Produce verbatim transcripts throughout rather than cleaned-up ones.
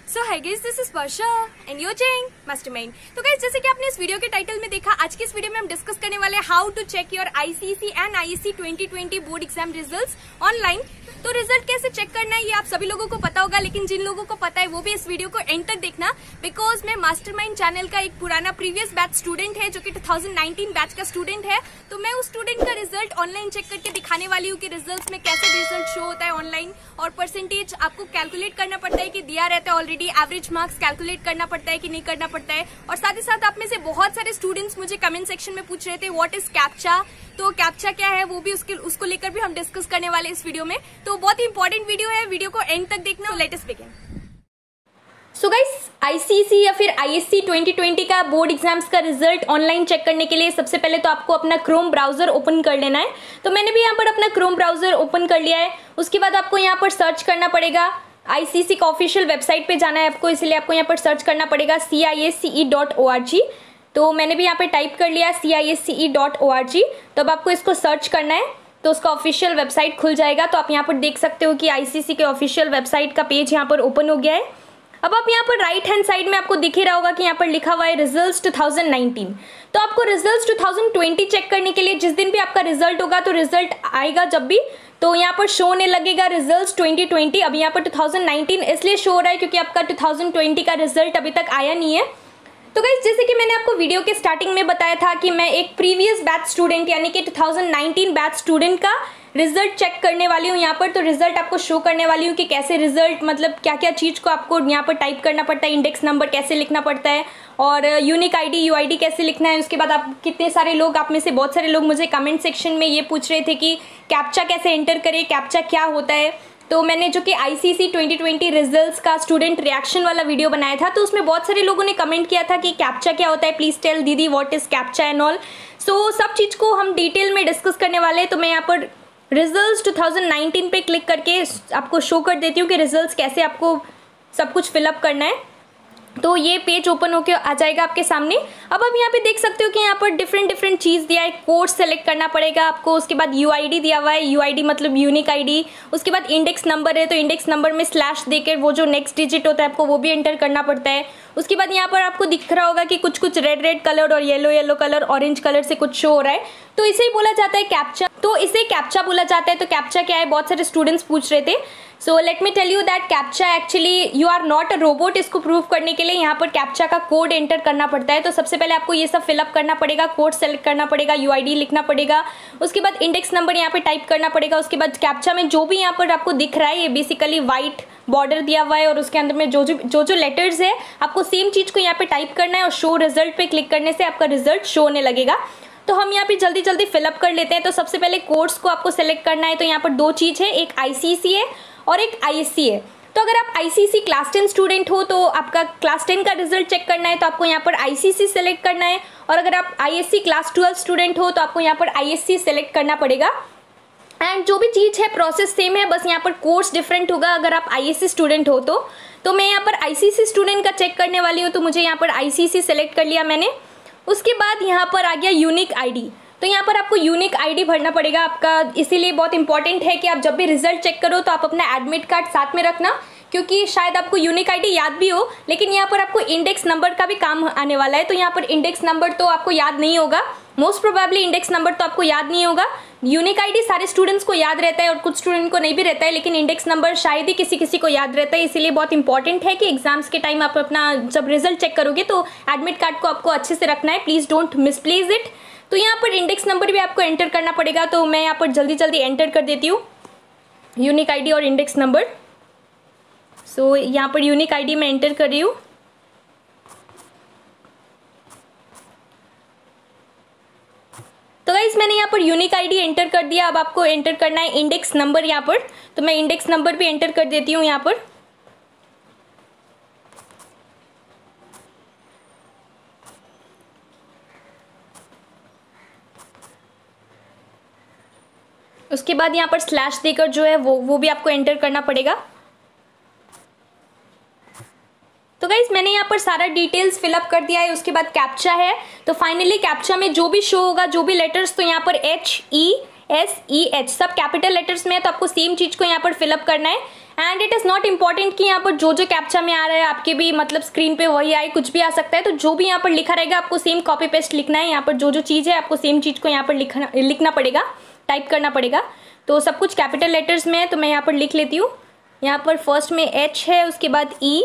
So hi guys, this is Varsha and you checking mastermind. तो guys, जैसे कि आपने इस वीडियो के टाइटल में देखा, आज की इस वीडियो में हम डिस्कस करने वाले हैं how to check your ICSE and ISC twenty twenty board exam results online. तो रिजल्ट कैसे चेक करना है ये आप सभी लोगों को पता होगा, लेकिन जिन लोगों को पता है वो भी इस वीडियो को एंड तक देखना, बिकॉज मैं मास्टरमाइंड चैनल का एक पुराना प्रीवियस बैच स्टूडेंट है जो कि टू थाउजेंड नाइनटीन बैच का स्टूडेंट है। तो मैं उस स्टूडेंट का रिजल्ट ऑनलाइन चेक करके दिखाने वाली हूँ कि रिजल्ट में कैसे रिजल्ट शो होता है ऑनलाइन, और परसेंटेज आपको कैलकुलेट करना पड़ता है कि दिया रहता है ऑलरेडी, एवरेज मार्क्स कैलकुलेट करना पड़ता है कि नहीं करना पड़ता है। और साथ ही साथ आप में से बहुत सारे स्टूडेंट्स मुझे कमेंट सेक्शन में पूछ रहे थे व्हाट इज कैप्चा, तो कैप्चा क्या है वो भी उसके उसको लेकर भी हम डिस्कस करने वाले इस वीडियो में। तो बहुत ही इंपॉर्टेंट वीडियो है, वीडियो को एंड तक देखना। Let us begin. So guys, ICSE या फिर आईएससी ट्वेंटी ट्वेंटी का बोर्ड एग्जाम्स का रिजल्ट ऑनलाइन चेक करने के लिए सबसे पहले तो आपको अपना क्रोम ब्राउजर ओपन कर लेना है। तो मैंने भी यहाँ पर अपना क्रोम ब्राउजर ओपन कर लिया है। उसके बाद आपको यहाँ पर सर्च करना पड़ेगा, आईसीएसई का ऑफिशियल वेबसाइट पे जाना है आपको, इसलिए आपको यहाँ पर सर्च करना पड़ेगा C I S C E dot O R G. तो मैंने भी यहाँ पे टाइप कर लिया C I S C E dot O R G. तो अब आपको इसको सर्च करना है तो उसका ऑफिशियल वेबसाइट खुल जाएगा। तो आप यहाँ पर देख सकते हो कि आईसीएसई के ऑफिशियल वेबसाइट का पेज यहाँ पर ओपन हो गया है। अब आप यहाँ पर राइट हैंड साइड में आपको दिख ही रहा होगा कि यहाँ पर लिखा हुआ है रिजल्ट्स टू थाउजेंड नाइनटीन। तो आपको results two thousand twenty check करने के लिए जिस दिन भी आपका रिजल्ट होगा, तो रिजल्ट आएगा जब भी, तो यहाँ पर शो होने लगेगा रिजल्ट्स ट्वेंटी ट्वेंटी। अब यहाँ पर टू थाउजेंड नाइनटीन इसलिए शो हो रहा है क्योंकि आपका टू थाउजेंड ट्वेंटी का रिजल्ट अभी तक आया नहीं है। तो गाइस, जैसे कि मैंने आपको वीडियो के स्टार्टिंग में बताया था कि मैं एक प्रीवियस बैच स्टूडेंट यानी कि two thousand nineteen batch student का रिजल्ट चेक करने वाली हूँ यहाँ पर। तो रिजल्ट आपको शो करने वाली हूँ कि कैसे रिजल्ट, मतलब क्या क्या चीज़ को आपको यहाँ पर टाइप करना पड़ता है, इंडेक्स नंबर कैसे लिखना पड़ता है, और यूनिक आईडी यूआईडी कैसे लिखना है। उसके बाद आप कितने सारे लोग, आप में से बहुत सारे लोग मुझे कमेंट सेक्शन में ये पूछ रहे थे कि कैप्चा कैसे एंटर करें, कैप्चा क्या होता है। तो मैंने जो कि आईसीएसई ट्वेंटी ट्वेंटी रिजल्ट्स का स्टूडेंट रिएक्शन वाला वीडियो बनाया था, तो उसमें बहुत सारे लोगों ने कमेंट किया था कि कैप्चा क्या होता है, प्लीज टेल दीदी what is captcha and all. So सब चीज़ को हम डिटेल में डिस्कस करने वाले हैं। तो मैं यहाँ पर रिजल्ट्स टू थाउजेंड नाइनटीन पे क्लिक करके आपको शो कर देती हूँ कि रिजल्ट्स कैसे आपको सब कुछ फिलअप करना है। तो ये पेज ओपन होकर आ जाएगा आपके सामने। अब आप यहाँ पे देख सकते हो कि यहाँ पर डिफरेंट डिफरेंट चीज़ दिया है, कोर्स सेलेक्ट करना पड़ेगा आपको। उसके बाद यूआईडी दिया हुआ है, यूआईडी मतलब यूनिक आईडी। उसके बाद इंडेक्स नंबर है, तो इंडेक्स नंबर में स्लैश देकर वो जो नेक्स्ट डिजिट होता है आपको वो भी एंटर करना पड़ता है। उसके बाद यहाँ पर आपको दिख रहा होगा कि कुछ कुछ रेड रेड कलर और yellow yellow colour, orange colour से कुछ शो हो रहा है, तो इसे ही बोला जाता है कैप्चा। तो इसे कैप्चा बोला जाता है। तो कैप्चा क्या है, बहुत सारे स्टूडेंट्स पूछ रहे थे। So let me tell you that captcha actually you are not a robot. इसको प्रूव करने के लिए यहाँ पर कैप्चा का कोड एंटर करना पड़ता है। तो सबसे पहले आपको ये सब फिलअप करना पड़ेगा, कोड सेलेक्ट करना पड़ेगा, यूआईडी लिखना पड़ेगा, उसके बाद इंडेक्स नंबर यहाँ पे टाइप करना पड़ेगा। उसके बाद कैप्चा में जो भी यहाँ पर आपको दिख रहा है, ये बेसिकली व्हाइट बॉर्डर दिया हुआ है और उसके अंदर में जो जो जो जो लेटर्स है आपको सेम चीज़ को यहाँ पे टाइप करना है, और शो रिजल्ट पे क्लिक करने से आपका रिजल्ट शो होने लगेगा। तो हम यहाँ पे जल्दी जल्दी फिलअप कर लेते हैं। तो सबसे पहले कोर्स को आपको सेलेक्ट करना है। तो यहाँ पर दो चीज़ है, एक आईसीएसई है और एक आईएससी है। तो अगर आप आईसीएसई क्लास टेन स्टूडेंट हो तो आपका क्लास टेन का रिजल्ट चेक करना है, तो आपको यहाँ पर आईसीएसई सेलेक्ट करना है। और अगर आप आईएससी क्लास ट्वेल्व स्टूडेंट हो तो आपको यहाँ पर आईएससी सेलेक्ट करना पड़ेगा। एंड जो भी चीज़ है प्रोसेस सेम है, बस यहाँ पर कोर्स डिफरेंट होगा अगर आप आईएससी स्टूडेंट हो तो। तो मैं यहाँ पर आईसीएसई स्टूडेंट का चेक करने वाली हूँ, तो मुझे यहाँ पर आईसीएसई सेलेक्ट कर लिया मैंने। उसके बाद यहाँ पर आ गया यूनिक आईडी। तो यहाँ पर आपको यूनिक आईडी भरना पड़ेगा आपका, इसीलिए बहुत इंपॉर्टेंट है कि आप जब भी रिजल्ट चेक करो तो आप अपना एडमिट कार्ड साथ में रखना, क्योंकि शायद आपको यूनिक आईडी याद भी हो, लेकिन यहाँ पर आपको इंडेक्स नंबर का भी काम आने वाला है। तो यहाँ पर इंडेक्स नंबर तो आपको याद नहीं होगा, मोस्ट प्रोबेबली इंडेक्स नंबर तो आपको याद नहीं होगा। यूनिक आईडी सारे स्टूडेंट्स को याद रहता है और कुछ स्टूडेंट को नहीं भी रहता है, लेकिन इंडेक्स नंबर शायद ही किसी किसी को याद रहता है। इसीलिए बहुत इंपॉर्टेंट है कि एग्जाम्स के टाइम आप अपना जब रिजल्ट चेक करोगे तो एडमिट कार्ड को आपको अच्छे से रखना है, प्लीज डोंट मिसप्लेस इट। तो यहाँ पर इंडेक्स नंबर भी आपको एंटर करना पड़ेगा। तो मैं यहाँ पर जल्दी जल्दी एंटर कर देती हूँ यूनिक आईडी और इंडेक्स नंबर। सो so, यहाँ पर यूनिक आईडी मैं एंटर कर रही हूँ। तो गाइस, मैंने यहाँ पर यूनिक आईडी एंटर कर दिया। अब आपको एंटर करना है इंडेक्स नंबर यहाँ पर, तो मैं इंडेक्स नंबर भी एंटर कर देती हूँ यहाँ पर। उसके बाद यहाँ पर स्लैश देकर जो है वो वो भी आपको एंटर करना पड़ेगा। तो गाइस, मैंने यहाँ पर सारा डिटेल्स फिलअप कर दिया है। उसके बाद कैप्चा है, तो फाइनली कैप्चा में जो भी शो होगा, जो भी लेटर्स, तो यहाँ पर H E S E H सब कैपिटल लेटर्स में है, तो आपको सेम चीज को यहाँ पर फिलअप करना है। And it is not important कि यहाँ पर जो जो कैप्चा में आ रहा है आपके भी मतलब स्क्रीन पे वही आए, कुछ भी आ सकता है। तो जो भी यहाँ पर लिखा रहेगा आपको सेम कॉपी पेस्ट लिखना है। यहाँ पर जो जो चीज़ है आपको सेम चीज़ को यहाँ पर लिखना लिखना पड़ेगा, टाइप करना पड़ेगा। तो सब कुछ कैपिटल लेटर्स में है, तो मैं यहाँ पर लिख लेती हूँ। यहाँ पर फर्स्ट में एच है, उसके बाद E,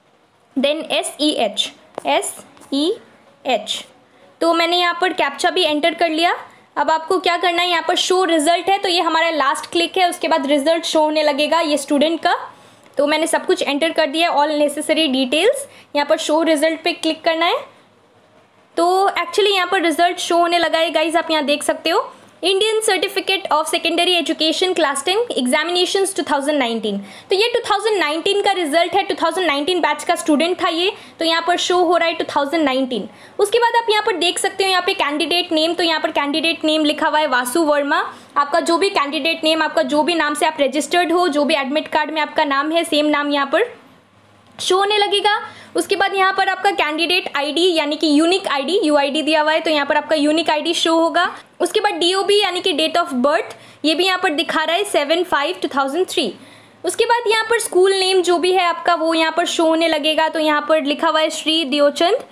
then S E H, S E H. तो मैंने यहाँ पर कैप्चा भी एंटर कर लिया। अब आपको क्या करना है, यहाँ पर शो रिजल्ट है, तो ये हमारा लास्ट क्लिक है। उसके बाद रिजल्ट शो होने लगेगा ये स्टूडेंट का। तो मैंने सब कुछ एंटर कर दिया, ऑल नेसेसरी डिटेल्स। यहाँ पर शो रिजल्ट पे क्लिक करना है। तो एक्चुअली यहाँ पर रिजल्ट शो होने लगा है गाइज, आप यहाँ देख सकते हो। Indian certificate of secondary education class ten examinations two thousand nineteen. तो ये टू थाउजेंड नाइनटीन का रिजल्ट है, टू थाउजेंड नाइनटीन बैच का स्टूडेंट था ये। तो यहाँ पर शो हो रहा है टू थाउजेंड नाइनटीन। उसके बाद आप यहाँ पर देख सकते हो यहाँ पे कैंडिडेट नेम। तो यहाँ पर कैंडिडेट नेम लिखा हुआ है वासु वर्मा। आपका जो भी कैंडिडेट नेम, आपका जो भी नाम से आप रजिस्टर्ड हो, जो भी एडमिट कार्ड में आपका नाम है, सेम नाम यहाँ पर शो होने लगेगा। उसके बाद यहाँ पर आपका कैंडिडेट आईडी यानी कि यूनिक आईडी, यूआईडी दिया हुआ है, तो यहाँ पर आपका यूनिक आईडी शो होगा। उसके बाद डीओबी यानी कि डेट ऑफ बर्थ, ये भी यहाँ पर दिखा रहा है seven five two thousand three. उसके बाद यहाँ पर स्कूल नेम जो भी है आपका वो यहाँ पर शो होने लगेगा। तो यहाँ पर लिखा हुआ है श्री देवचंद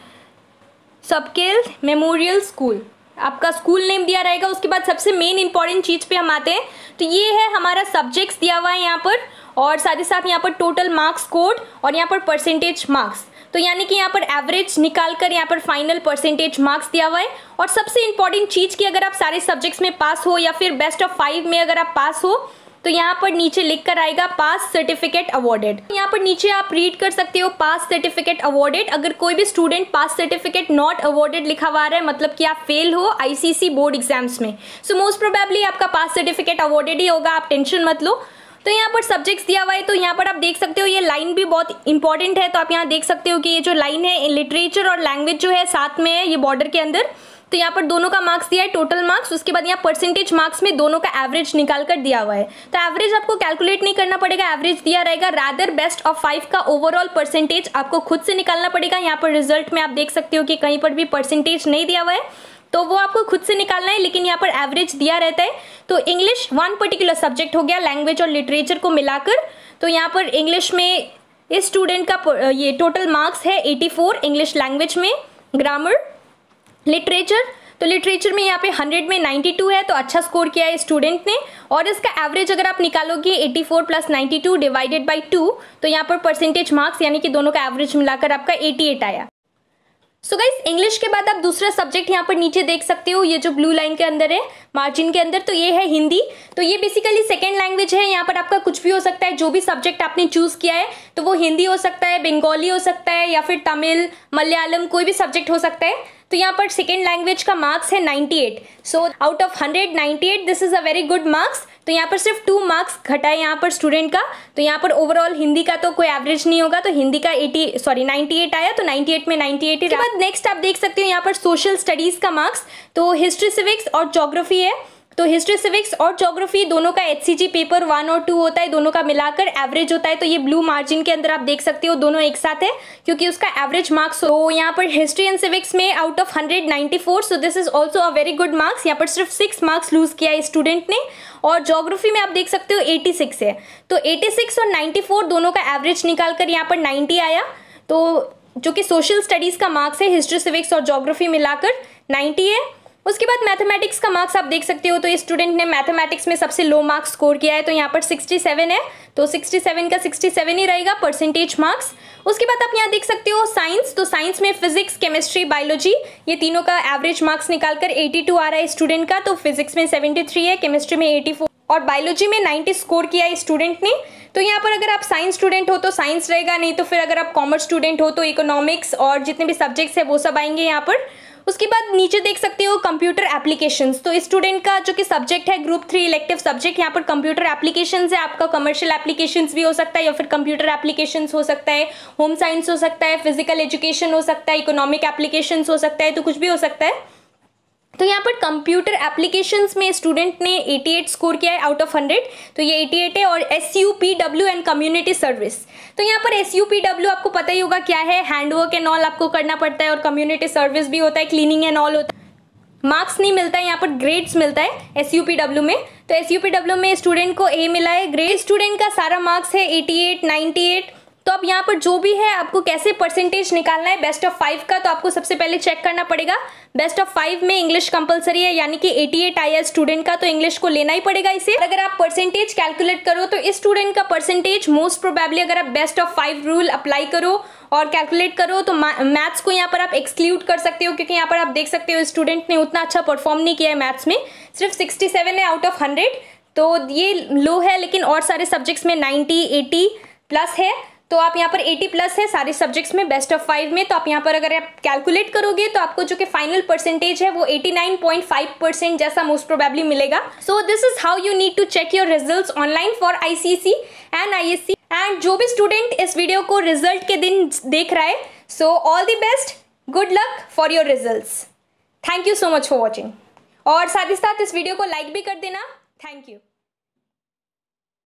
सबकेल मेमोरियल स्कूल, आपका स्कूल नेम दिया रहेगा। उसके बाद सबसे मेन इंपॉर्टेंट चीज पे हम आते हैं, तो ये है हमारा सब्जेक्ट्स दिया हुआ है यहाँ पर, और साथ ही साथ यहाँ पर टोटल मार्क्स कोड और यहाँ पर परसेंटेज मार्क्स। तो यानी कि यहाँ पर एवरेज निकाल कर यहाँ पर फाइनल परसेंटेज मार्क्स दिया हुआ है। और सबसे इंपॉर्टेंट चीज कि अगर आप सारे सब्जेक्ट्स में पास हो या फिर बेस्ट ऑफ फाइव में अगर आप पास हो, तो यहाँ पर नीचे लिख कर आएगा पास सर्टिफिकेट अवॉर्डेड। यहाँ पर नीचे आप रीड कर सकते हो पास सर्टिफिकेट अवॉर्डेड। अगर कोई भी student pass certificate not awarded लिखा हुआ है, मतलब कि आप फेल हो आईसीएसई बोर्ड एग्जाम्स में, सो मोस्ट प्रोबेबली आपका पास सर्टिफिकेट अवॉर्डेड ही होगा, आप टेंशन मत लो। तो यहाँ पर सब्जेक्ट्स दिया हुआ है, तो यहाँ पर आप देख सकते हो ये लाइन भी बहुत इंपॉर्टेंट है। तो आप यहाँ देख सकते हो कि ये जो लाइन है लिटरेचर और लैंग्वेज जो है साथ में है ये बॉर्डर के अंदर। तो यहाँ पर दोनों का मार्क्स दिया है, टोटल मार्क्स। उसके बाद यहाँ परसेंटेज मार्क्स में दोनों का एवरेज निकाल कर दिया हुआ है। तो एवरेज आपको कैलकुलेट नहीं करना पड़ेगा, एवरेज दिया रहेगा। रादर बेस्ट ऑफ फाइव का ओवरऑल परसेंटेज आपको खुद से निकालना पड़ेगा। यहाँ पर रिजल्ट में आप देख सकते हो कि कहीं पर भी परसेंटेज नहीं दिया हुआ है, तो वो आपको खुद से निकालना है, लेकिन यहाँ पर एवरेज दिया रहता है। तो इंग्लिश वन पर्टिकुलर सब्जेक्ट हो गया, लैंग्वेज और लिटरेचर को मिलाकर। तो यहाँ पर इंग्लिश में इस स्टूडेंट का ये टोटल मार्क्स है एटी फोर, इंग्लिश लैंग्वेज में, ग्रामर, लिटरेचर, तो लिटरेचर में यहाँ पे हंड्रेड में नाइन्टी टू है, तो अच्छा स्कोर किया है स्टूडेंट ने। और इसका एवरेज अगर आप निकालोगे eighty four plus ninety two divided by two, तो यहाँ पर परसेंटेज मार्क्स यानी कि दोनों का एवरेज मिलाकर आपका एटी एट आया। सो गाइस, इंग्लिश के बाद आप दूसरा सब्जेक्ट यहाँ पर नीचे देख सकते हो, ये जो ब्लू लाइन के अंदर है मार्जिन के अंदर, तो ये है हिंदी। तो ये बेसिकली सेकेंड लैंग्वेज है। यहाँ पर आपका कुछ भी हो सकता है, जो भी सब्जेक्ट आपने चूज किया है, तो वो हिंदी हो सकता है, बंगाली हो सकता है, या फिर तमिल, मलयालम, कोई भी सब्जेक्ट हो सकता है। तो यहाँ पर सेकेंड लैंग्वेज का मार्क्स है ninety eight. So out of hundred ninety eight, this is a very good marks. तो यहाँ पर सिर्फ टू मार्क्स घटा है यहाँ पर स्टूडेंट का। तो यहाँ पर ओवरऑल हिंदी का तो कोई एवरेज नहीं होगा, तो हिंदी का एटी सॉरी नाइन्टी एट आया, तो नाइन्टी एट में नाइन्टी एट। इसके बाद नेक्स्ट आप देख सकते हो यहाँ पर सोशल स्टडीज का मार्क्स। तो हिस्ट्री, सिविक्स और ज्योग्राफी है। तो हिस्ट्री, सिविक्स और ज्योग्राफी दोनों का एचसीजी पेपर वन और टू होता है, दोनों का मिलाकर एवरेज होता है। तो ये ब्लू मार्जिन के अंदर आप देख सकते हो दोनों एक साथ है, क्योंकि उसका एवरेज मार्क्स। तो यहाँ पर हिस्ट्री एंड सिविक्स में out of hundred ninety four, so this is also a very good marks. यहाँ पर सिर्फ सिक्स मार्क्स लूज किया है स्टूडेंट ने। और ज्योग्राफी में आप देख सकते हो एटी सिक्स है, तो एटी सिक्स और नाइन्टी फोर दोनों का एवरेज निकालकर यहाँ पर नाइन्टी आया। तो जो कि सोशल स्टडीज का मार्क्स है, हिस्ट्री, सिविक्स और ज्योग्राफी मिलाकर नाइन्टी है। उसके बाद मैथमेटिक्स का मार्क्स आप देख सकते हो, तो इस स्टूडेंट ने मैथमेटिक्स में सबसे लो मार्क्स स्कोर किया है, तो यहाँ पर सिक्सटी सेवन है, तो सिक्सटी सेवन का सिक्सटी सेवन ही रहेगा परसेंटेज मार्क्स। उसके बाद आप यहाँ देख सकते हो साइंस। तो साइंस में फिजिक्स, केमिस्ट्री, बायोलॉजी, ये तीनों का एवरेज मार्क्स निकालकर एटी टू आ रहा है स्टूडेंट का। तो फिजिक्स में सेवेंटी थ्री है, केमिस्ट्री में एटी फोर और बायोलॉजी में नाइन्टी स्कोर किया है स्टूडेंट ने। तो यहाँ पर अगर आप साइंस स्टूडेंट हो तो साइंस रहेगा, नहीं तो फिर अगर आप कॉमर्स स्टूडेंट हो तो इकोनॉमिक्स और जितने भी सब्जेक्ट्स है वो सब आएंगे यहाँ पर। उसके बाद नीचे देख सकते हो कंप्यूटर एप्लीकेशंस। तो स्टूडेंट का जो कि सब्जेक्ट है ग्रुप थ्री इलेक्टिव सब्जेक्ट, यहाँ पर कंप्यूटर एप्लीकेशंस है। आपका कमर्शियल एप्लीकेशंस भी हो सकता है या फिर कंप्यूटर एप्लीकेशंस हो सकता है, होम साइंस हो सकता है, फिजिकल एजुकेशन हो सकता है, इकोनॉमिक एप्लीकेशंस हो सकता है, तो कुछ भी हो सकता है। तो यहाँ पर कंप्यूटर एप्लीकेशंस में स्टूडेंट ने एटी एट स्कोर किया है आउट ऑफ हंड्रेड, तो ये एटी एट है। और S U P W and community service, तो यहाँ पर एस यू पी डब्ल्यू आपको पता ही होगा क्या है, हैंडवर्क एंड ऑल आपको करना पड़ता है, और कम्युनिटी सर्विस भी होता है, क्लीनिंग एंड ऑल होता है। मार्क्स नहीं मिलता है, यहाँ पर ग्रेड्स मिलता है एस यू पी डब्ल्यू में। तो एस यू पी डब्ल्यू में स्टूडेंट को ए मिला है, ग्रेड स्टूडेंट का सारा मार्क्स है अठासी, अट्ठानवे। तो अब यहाँ पर जो भी है आपको कैसे परसेंटेज निकालना है बेस्ट ऑफ फाइव का, तो आपको सबसे पहले चेक करना पड़ेगा बेस्ट ऑफ फाइव में इंग्लिश कंपलसरी है, यानी कि अठासी आया है स्टूडेंट का, तो इंग्लिश को लेना ही पड़ेगा इसे। अगर आप परसेंटेज कैलकुलेट करो तो इस स्टूडेंट का परसेंटेज मोस्ट प्रोबेबली, अगर आप best of five rule apply करो और कैलकुलेट करो तो मैथ्स को यहाँ पर आप एक्सक्लूड कर सकते हो, क्योंकि यहाँ पर आप देख सकते हो स्टूडेंट ने उतना अच्छा परफॉर्म नहीं किया है मैथ्स में, सिर्फ सिक्सटी सेवन है आउट ऑफ हंड्रेड, तो ये लो है। लेकिन और सारे सब्जेक्ट्स में नाइन्टी, एटी प्लस है, तो आप यहाँ पर अस्सी प्लस है सारे सब्जेक्ट्स में बेस्ट ऑफ फाइव में। तो आप यहाँ पर अगर आप कैलकुलेट करोगे तो आपको जो कि फाइनल परसेंटेज है वो नवासी पॉइंट फाइव परसेंट जैसा मोस्ट प्रोबेबली मिलेगा। So this is how you need to check your results online for ICSE and ISC. एंड जो भी स्टूडेंट इस वीडियो को रिजल्ट के दिन देख रहा है, so all the best, good luck for your results. Thank you so much for watching, और साथ ही साथ इस वीडियो को लाइक भी कर देना। Thank you.